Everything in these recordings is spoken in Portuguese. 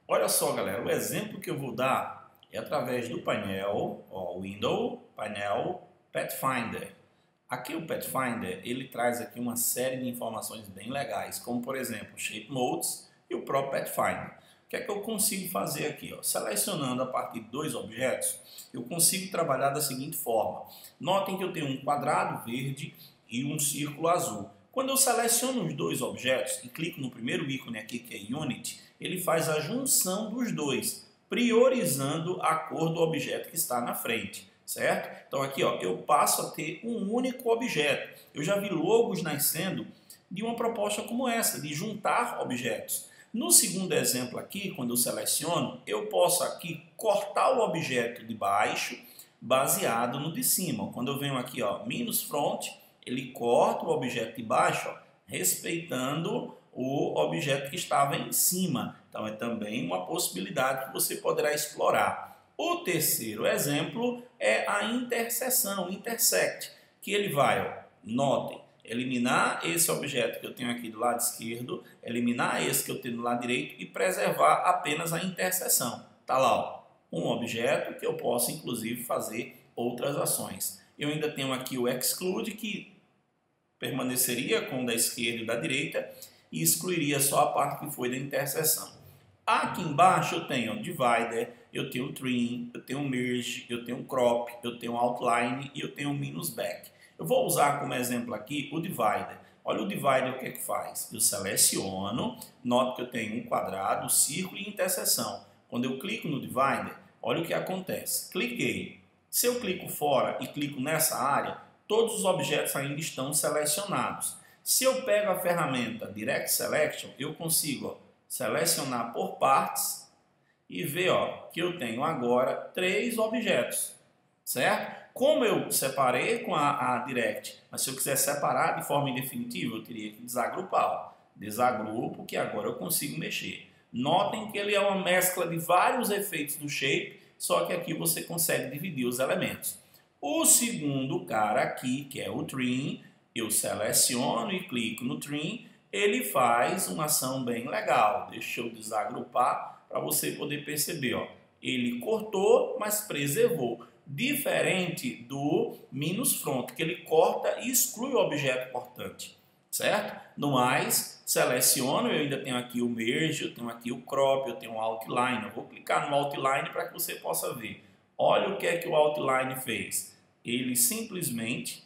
Olha só, galera, o exemplo que eu vou dar é através do painel, Window, painel, Pathfinder. Aqui o Pathfinder, ele traz aqui uma série de informações bem legais, como por exemplo, Shape Modes e o próprio Pathfinder. O que é que eu consigo fazer aqui? Selecionando a partir de dois objetos, eu consigo trabalhar da seguinte forma. Notem que eu tenho um quadrado verde e um círculo azul. Quando eu seleciono os dois objetos e clico no primeiro ícone aqui, que é Unit, ele faz a junção dos dois, priorizando a cor do objeto que está na frente, certo? Então aqui eu passo a ter um único objeto. Eu já vi logos nascendo de uma proposta como essa, de juntar objetos. No segundo exemplo aqui, quando eu seleciono, eu posso aqui cortar o objeto de baixo baseado no de cima. Quando eu venho aqui, minus front, ele corta o objeto de baixo, respeitando o objeto que estava em cima. Então é também uma possibilidade que você poderá explorar. O terceiro exemplo é a interseção, intersect, que ele vai, notem, eliminar esse objeto que eu tenho aqui do lado esquerdo, eliminar esse que eu tenho do lado direito e preservar apenas a interseção. Está lá, um objeto que eu posso inclusive fazer outras ações. Eu ainda tenho aqui o exclude, que permaneceria com o da esquerda e da direita e excluiria só a parte que foi da interseção. Aqui embaixo eu tenho divider, eu tenho trim, eu tenho merge, eu tenho crop, eu tenho outline e eu tenho minus back. Eu vou usar como exemplo aqui o divider. Olha o divider, o que é que faz? Eu seleciono, noto que eu tenho um quadrado, círculo e interseção. Quando eu clico no divider, olha o que acontece. Cliquei. Se eu clico fora e clico nessa área, todos os objetos ainda estão selecionados. Se eu pego a ferramenta Direct Selection, eu consigo selecionar por partes e ver que eu tenho agora 3 objetos, certo? Como eu separei com a Direct, mas se eu quiser separar de forma indefinitiva, eu teria que desagrupar. Desagrupo, que agora eu consigo mexer. Notem que ele é uma mescla de vários efeitos do Shape, só que aqui você consegue dividir os elementos. O segundo cara aqui, que é o Trim, eu seleciono e clico no Trim, ele faz uma ação bem legal. Deixa eu desagrupar para você poder perceber. Ele cortou, mas preservou. Diferente do minus front, que ele corta e exclui o objeto cortante, certo? No mais, seleciono, eu ainda tenho aqui o merge, eu tenho aqui o crop, eu tenho o outline. Eu vou clicar no outline para que você possa ver. Olha o que é que o outline fez. Ele simplesmente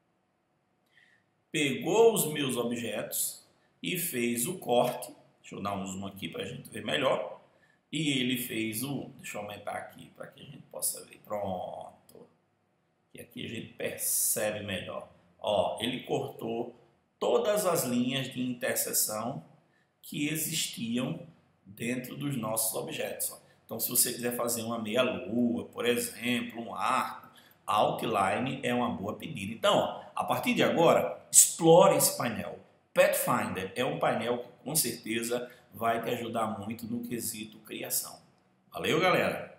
pegou os meus objetos e fez o corte. Deixa eu dar um zoom aqui para a gente ver melhor. E ele fez o... Deixa eu aumentar aqui para que a gente possa ver. Pronto. E aqui a gente percebe melhor. Ele cortou todas as linhas de interseção que existiam dentro dos nossos objetos. Então, se você quiser fazer uma meia-lua, por exemplo, um arco, a outline é uma boa pedida. Então, a partir de agora, explore esse painel. Pathfinder é um painel que com certeza vai te ajudar muito no quesito criação. Valeu, galera!